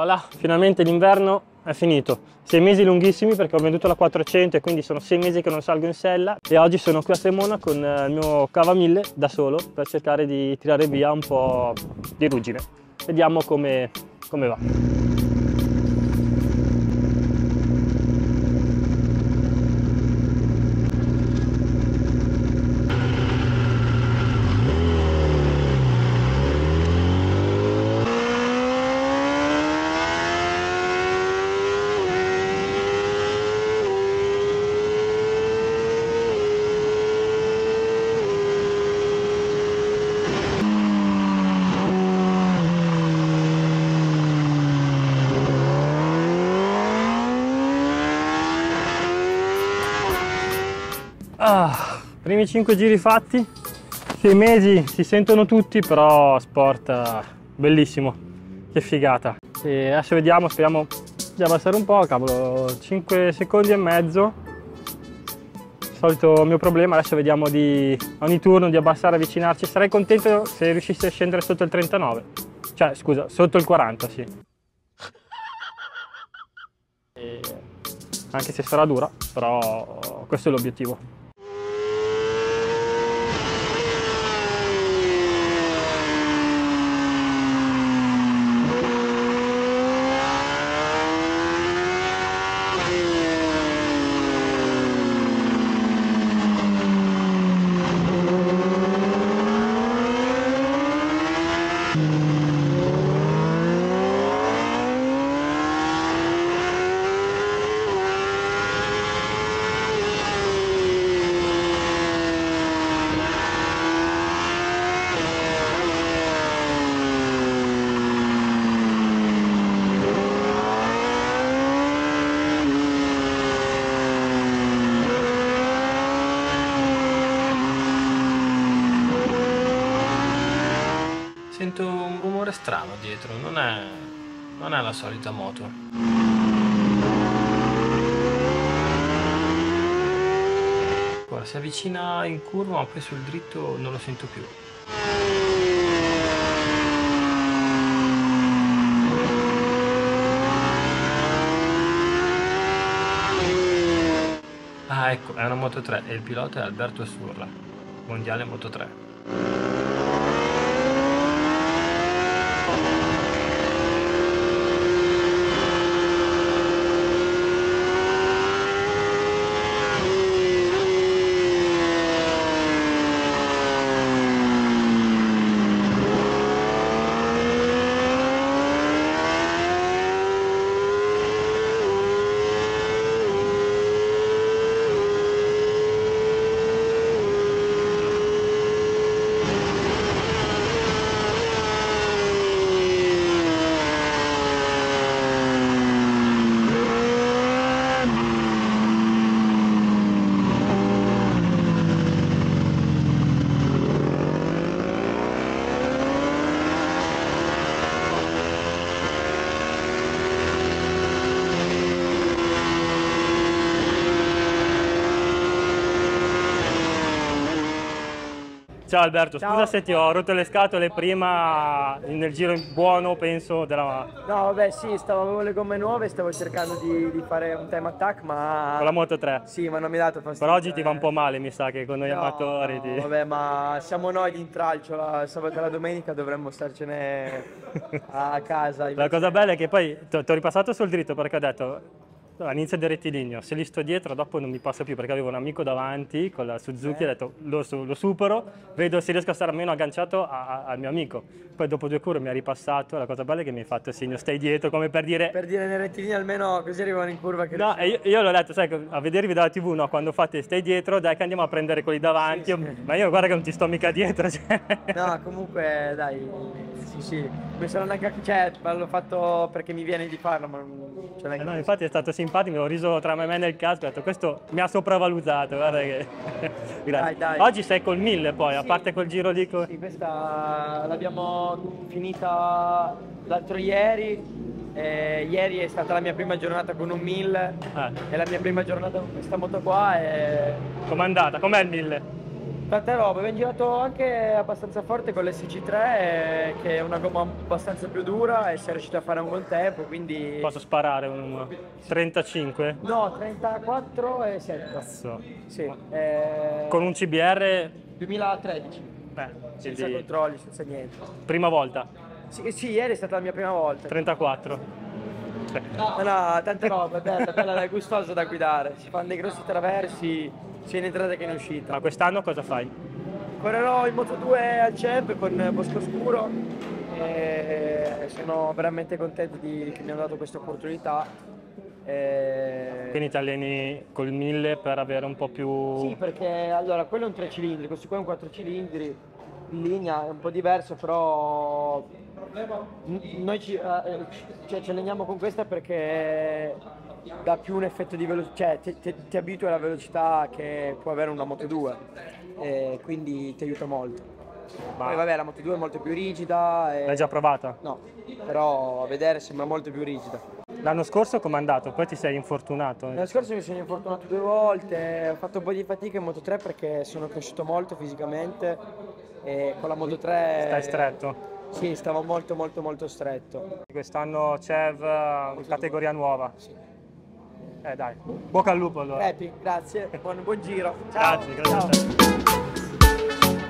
Voilà, finalmente l'inverno è finito. 6 mesi lunghissimi perché ho venduto la 400 e quindi sono 6 mesi che non salgo in sella e oggi sono qui a Cremona con il mio cava 1000 da solo per cercare di tirare via un po' di ruggine. Vediamo come va. Primi 5 giri fatti, 6 mesi si sentono tutti, però sport bellissimo, che figata. E adesso vediamo, speriamo di abbassare un po', cavolo, 5 secondi e mezzo, solito mio problema. Adesso vediamo di ogni turno di abbassare, avvicinarci. Sarei contento se riuscissi a scendere sotto il 39, cioè scusa, sotto il 40, sì. E anche se sarà dura, però questo è l'obiettivo. Sento un rumore strano dietro, non è la solita moto. Guarda, si avvicina in curva, ma poi sul dritto non lo sento più. Ah, ecco, è una Moto 3 e il pilota è Alberto Assurla, mondiale Moto 3. Ciao Alberto, Ciao. scusa se ti ho rotto le scatole prima nel giro buono, penso, della... No, vabbè, sì, avevo le gomme nuove, stavo cercando di fare un time attack, ma... con la Moto 3. Sì, ma non mi ha dato fastidio. Però oggi ti va un po' male, mi sa che con noi No, amatori ti... vabbè, ma siamo noi di intralcio, la sabato e la domenica dovremmo starcene a casa. La cosa bella è che poi ti ho ripassato sul dritto perché ho detto all'inizio del rettilineo, se li sto dietro dopo non mi passa più, perché avevo un amico davanti con la Suzuki, ho detto lo supero, vedo se riesco a stare almeno agganciato al mio amico. Poi dopo 2 curve mi ha ripassato, la cosa bella è che mi ha fatto il segno stai dietro, come per dire... Per dire nel rettilineo almeno così arrivano in curva che... No, e io l'ho detto, sai, a vedervi dalla TV, no, quando fate stai dietro, dai che andiamo a prendere quelli davanti, Sì, sì. Ma io guarda che non ti sto mica dietro, cioè. No, comunque dai, sì, mi sono anche, cioè, l'ho fatto perché mi viene di farlo, ma non c'è neanche... No, infatti è stato simpatico, mi ho riso tra me e nel casco, ho detto questo mi ha sopravvalutato, guarda che... Grazie. Dai. Oggi sei col 1000 poi, a Sì. parte quel giro lì... Sì, questa l'abbiamo finita l'altro ieri. Ieri è stata la mia prima giornata con un 1000 e la mia prima giornata con questa moto qua. Com'è andata? Com'è il 1000? Tanta roba, abbiamo girato anche abbastanza forte con l'SC3 che è una gomma abbastanza più dura e si è riuscito a fare un buon tempo, quindi... Posso sparare un 35? No, 34 e 7. Cazzo. Sì, Con un CBR? 2013, senza Quindi controlli, senza niente. prima volta, Sì, sì, ieri è stata la mia prima volta. 34. No, tanta roba, è bella, è gustosa da guidare. Si fanno dei grossi traversi sia in entrata che in uscita. Ma quest'anno cosa fai? Correrò in Moto2 al CEB con Boscoscuro e sono veramente contento che mi hanno dato questa opportunità. Quindi ti alleni col 1000 per avere un po' più... Sì, perché allora quello è un 3 cilindri, questo qua è un 4 cilindri, in linea è un po' diverso, però noi ci alleniamo con questa perché dà più un effetto di velocità, cioè ti abitua alla velocità che può avere una Moto2 e quindi ti aiuta molto. Poi vabbè, la Moto2 è molto più rigida. L'hai già provata? No, però a vedere sembra molto più rigida. L'anno scorso com'è andato? Poi ti sei infortunato. L'anno scorso mi sono infortunato 2 volte, ho fatto un po' di fatica in Moto3 perché sono cresciuto molto fisicamente e con la Moto3... Stai stretto? Sì, stavo molto stretto. Quest'anno CEV categoria nuova. Sì. Dai, bocca al lupo allora. Epi, grazie, buon giro. Ciao. Grazie, grazie Ciao. a te.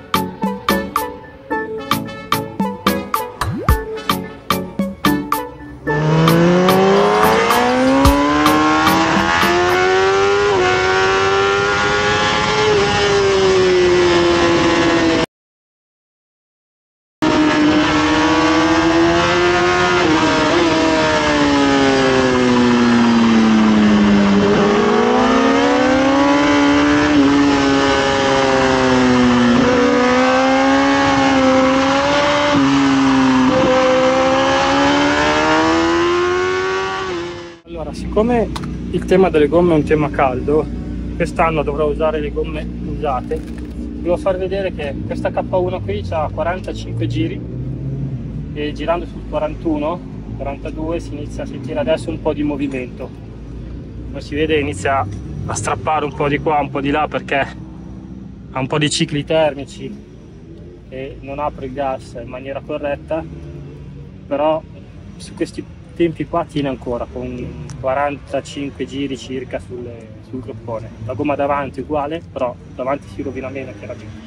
Allora, siccome il tema delle gomme è un tema caldo, quest'anno dovrò usare le gomme usate. Devo far vedere che questa K1 qui ha 45 giri e girando sul 41-42 si inizia a sentire adesso un po' di movimento. Come si vede inizia a strappare un po' di qua, un po' di là perché ha un po' di cicli termici e non apre il gas in maniera corretta, però su questi tempi qua tiene ancora con 45 giri circa sul groppone. La gomma davanti è uguale, però davanti si rovina meno chiaramente.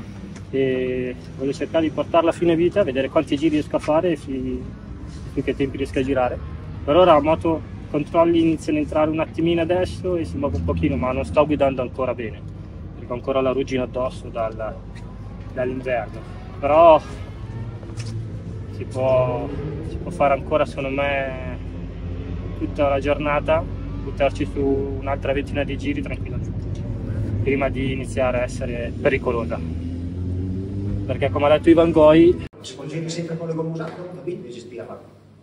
E voglio cercare di portarla a fine vita, vedere quanti giri riesco a fare e su che tempi riesco a girare. Per ora la moto controlli iniziano a entrare un attimino adesso e si muove un pochino, ma non sto guidando ancora bene perché ho ancora la ruggine addosso dall'inverno, però si può fare ancora secondo me tutta la giornata, buttarci su un'altra ventina di giri tranquillamente prima di iniziare a essere pericolosa, perché come ha detto Ivan Goi, se congegni sempre con le gomme usate non capito di gestirla.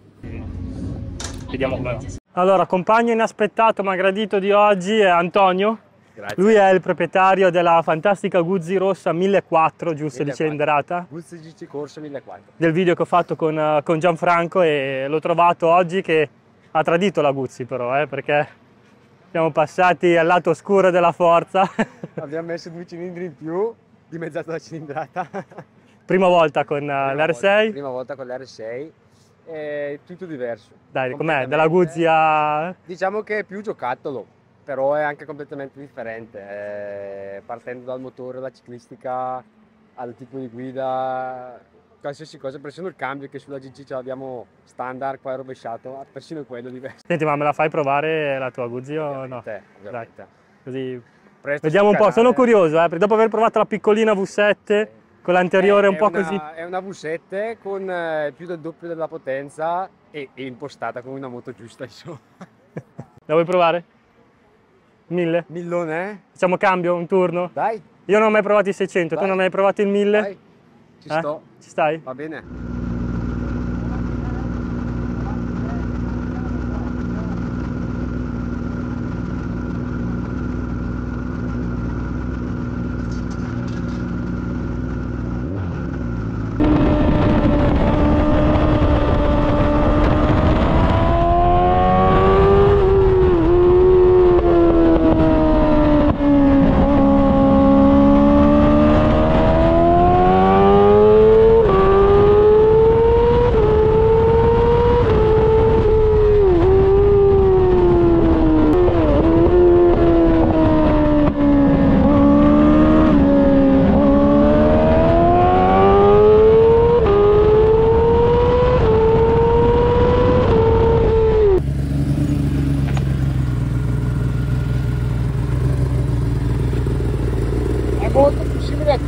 vediamo come va. Allora, compagno inaspettato ma gradito di oggi è Antonio. Grazie. Lui è il proprietario della fantastica Guzzi rossa 1400, giusto, di cilindrata. Guzzi GC Corsa 1400. Del video che ho fatto con Gianfranco, e l'ho trovato oggi che ha tradito la Guzzi però, perché siamo passati al lato oscuro della forza. Abbiamo messo 2 cilindri in più, dimezzato la cilindrata. Prima volta con l'R6. Prima volta con l'R6, è tutto diverso. Dai, com'è? Dalla Guzzi a... Diciamo che è più giocattolo, però è anche completamente differente. Partendo dal motore, la ciclistica, al tipo di guida, qualsiasi cosa, persino il cambio che sulla GC ce l'abbiamo standard, qua è rovesciato, persino quello è diverso. Senti, ma me la fai provare la tua Guzzi o no? Ovviamente. Dai, così Presto vediamo un sul po', sono canale. curioso, perché dopo aver provato la piccolina V7 con l'anteriore un po' così. È una V7 con più del doppio della potenza e impostata come una moto giusta, insomma. La vuoi provare? 1000? Millone? Facciamo cambio, un turno? Dai, Io non ho mai provato i 600, tu Vai. non hai mai provato il 1000? dai, ci sto, Ci stai? va bene.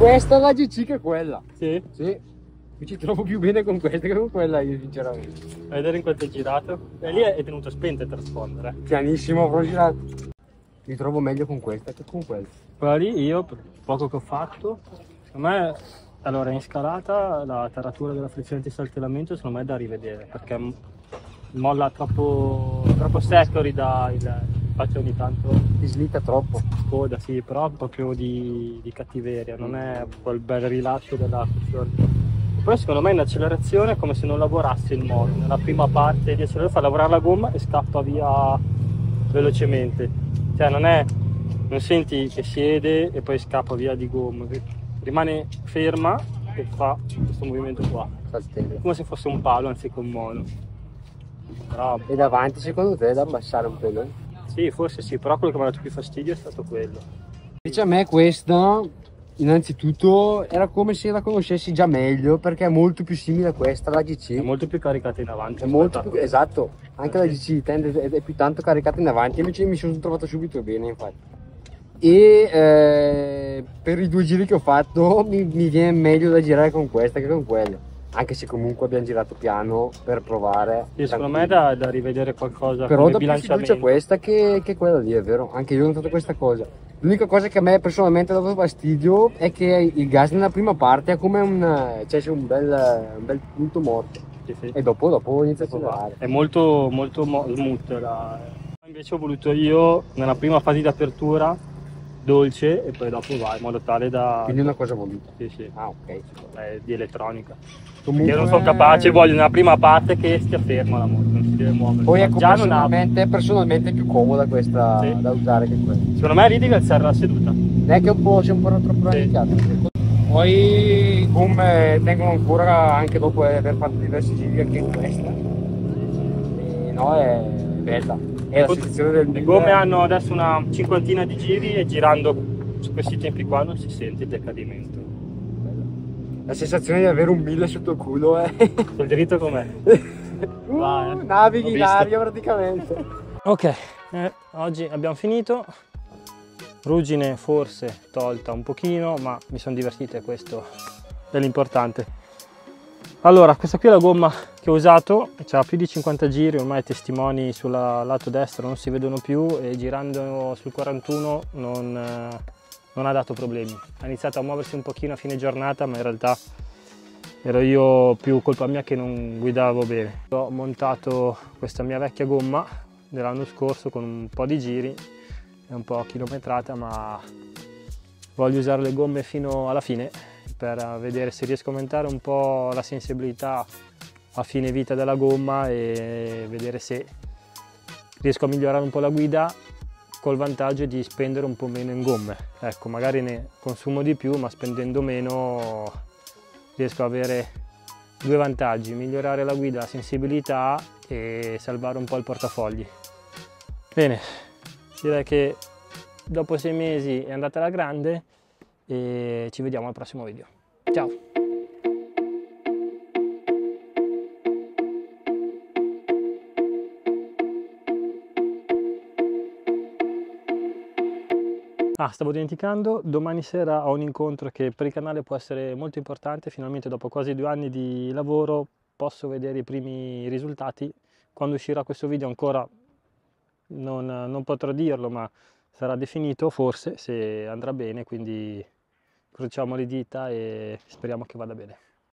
questa è la GC che è quella. Sì? Sì, mi ci trovo più bene con questa che con quella io sinceramente. A vedere in quanto è girato. E lì è tenuto spento a traspondere. Pianissimo, avrò girato. Mi trovo meglio con questa che con quella. Quella lì io, per poco che ho fatto, secondo me, allora in scalata la taratura della frizione antisaltellamento secondo me è da rivedere, perché molla troppo secco, ridà faccio ogni tanto Ti slitta troppo. coda, sì, però proprio di cattiveria, non è quel bel rilascio della frizione. E poi secondo me in accelerazione è come se non lavorasse il mono, nella prima parte di accelerazione fa lavorare la gomma e scappa via velocemente, cioè non senti che siede e poi scappa via di gomma, rimane ferma e fa questo movimento qua, Saltello. come se fosse un palo anziché un mono. Però, E davanti secondo te è da abbassare un pelo? sì, forse sì, però quello che mi ha dato più fastidio è stato quello. Invece a me questa, innanzitutto, era come se la conoscessi già meglio perché è molto più simile a questa, la GC. È molto più caricata in avanti. È molto più, esatto, anche la GC è più tanto caricata in avanti, invece mi sono trovato subito bene infatti. E per i 2 giri che ho fatto mi viene meglio da girare con questa che con quella, anche se comunque abbiamo girato piano per provare. Sì, secondo me è da rivedere qualcosa Però come do più bilanciamento. fiducia a questa che quella lì, è vero, anche io ho notato questa cosa. L'unica cosa che a me personalmente ha dato fastidio è che il gas nella prima parte è come c'è un bel punto morto. Sì, sì. E dopo inizia a accelerare. È molto smooth. Invece ho voluto io nella prima fase di apertura dolce e poi dopo va in modo tale da... Quindi è una cosa voluta. Sì, sì, Ah, ok. è di elettronica. Comunque Io non sono capace, voglio nella prima parte che stia ferma la moto, non si deve muovere. Poi ecco, già non ha... personalmente è più comoda questa Sì. da usare che quella. Secondo me lì devi alzare la seduta. Non è che c'è un po' troppo rannicchiato. Poi i gomme tengono ancora anche dopo aver fatto diversi giri anche in questa. E no, è bella. E la sensazione del Le gomme hanno adesso una cinquantina di giri e girando su questi tempi qua non si sente il decadimento. La sensazione di avere un 1000 sotto il culo è... Sul dritto com'è? Vai, navighi ho in visto. aria praticamente. Ok, oggi abbiamo finito. Ruggine forse tolta un pochino, ma mi sono divertito e questo è l'importante. Allora, questa qui è la gomma che ho usato, ha più di 50 giri, ormai i testimoni sul lato destro non si vedono più e girando sul 41 non ha dato problemi. Ha iniziato a muoversi un pochino a fine giornata, ma in realtà ero io più colpa mia che non guidavo bene. Ho montato questa mia vecchia gomma dell'anno scorso con un po' di giri, è un po' chilometrata, ma voglio usare le gomme fino alla fine per vedere se riesco a aumentare un po' la sensibilità a fine vita della gomma e vedere se riesco a migliorare un po' la guida col vantaggio di spendere un po' meno in gomme. Ecco, magari ne consumo di più, ma spendendo meno riesco ad avere 2 vantaggi: migliorare la guida, la sensibilità e salvare un po' il portafogli. Bene, direi che dopo 6 mesi è andata alla grande e ci vediamo al prossimo video. Ciao! Stavo dimenticando, domani sera ho un incontro che per il canale può essere molto importante. Finalmente dopo quasi 2 anni di lavoro posso vedere i primi risultati. Quando uscirà questo video ancora non potrò dirlo, ma sarà definito forse, se andrà bene, quindi incrociamo le dita e speriamo che vada bene.